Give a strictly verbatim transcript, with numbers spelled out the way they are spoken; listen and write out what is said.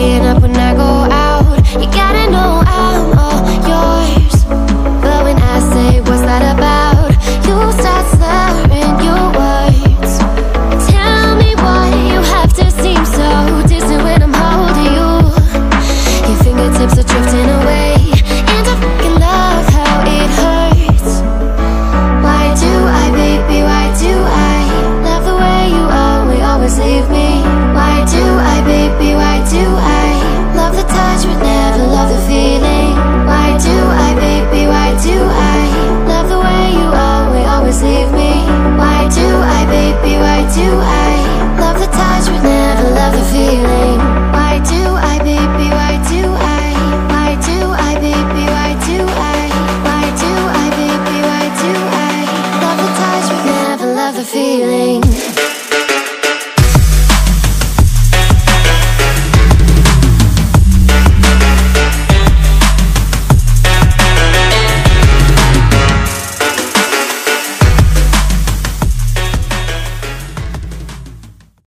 staying up when I go out. You gotta know I'm all yours. But when I say what's that about, you start slurring your words. Tell me why you have to seem so distant when I'm holding you. Your fingertips are drifting away, and I fucking love how it hurts. Why do I, baby, why do I love the way you only always leave me? Why do I, baby, why do I love the touch but never love the feeling? Why do I, baby, why do I love the way you only always leave me? Why do I, baby, why do I love the touch but never love the feeling? Why do I, baby, why do I? Why do I, baby, why do I? Why do I, baby, why do I love the touch but never love the feeling?